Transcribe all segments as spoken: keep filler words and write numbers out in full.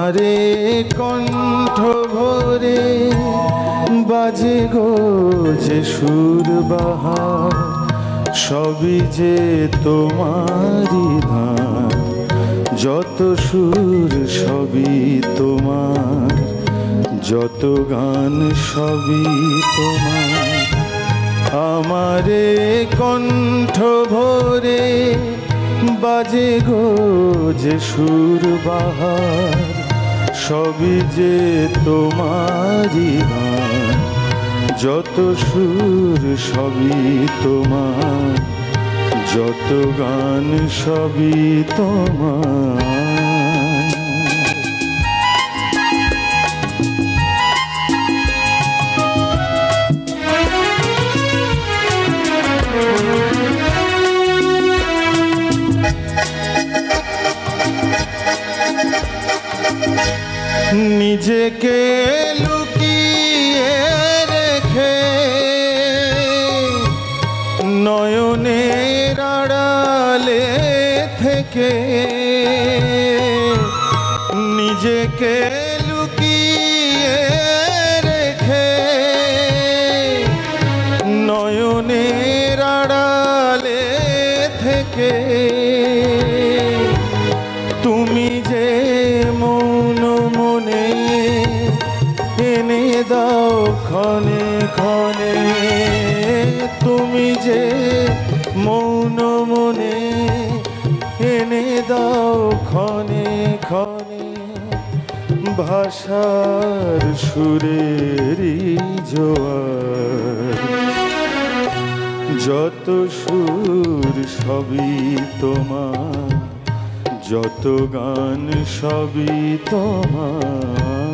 আমারে কণ্ঠ ভরে বাজে গো যে সুর বাহার, সবই যে তোমারই ধান। যত সুর সবই তোমার, যত গান সবই তোমার। আমারে কণ্ঠ ভরে বাজে গো যে সুর বাহার, সবই যে তোমারই গান। যত সুর সবই তোমার, যত গান সবই তোমার। নিজেকে লুকিয়ে রেখে নয়নের আড়ালে থেকে, নিজেকে লুকিয়ে রেখে নয়নের আড়ালে থেকে, তুমি যে মৌন মনে এনে দাও ক্ষণে ক্ষণে। তুমি যে মৌন মনে এনে দাও ক্ষণে ক্ষণে, ভাষার সুরেরই জোয়ার। যত সুর সবই তোমার, যত গান সবই তোমার।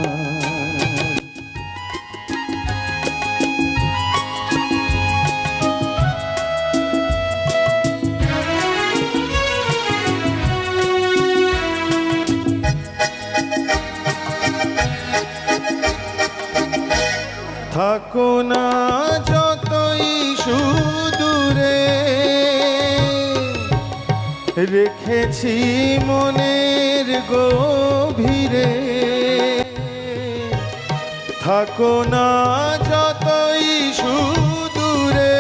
থাকো না যতই সুদূরে, রেখেছি মনের গভীরে। থাকো না যতই সুদূরে,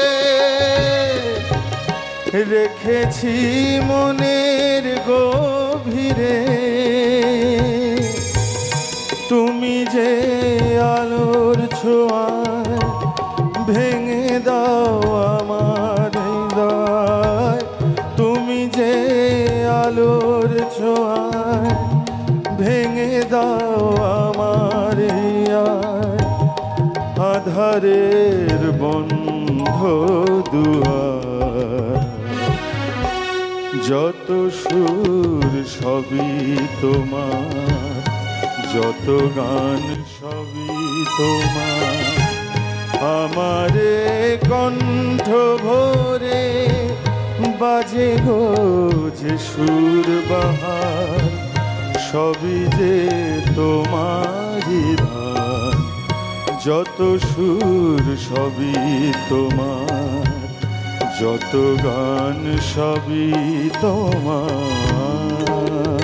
রেখেছি মনের গভীরে। তুমি যে আলোর ছোঁয়ায় ভেঙে দাও আমার হৃদয়। তুমি যে আলোর ছোঁয়ায় ভেঙে দাও আমার হৃদয়। আধারের বন্ধ দুয়ার, যত সুর সবই তোমার, যত গান সবই তোমার। আমারে কণ্ঠ ভরে বাজে গো যে সুর বাহার, সবই যে তোমারই ধান। যত সুর সবই তোমার, যত গান সবই তোমার।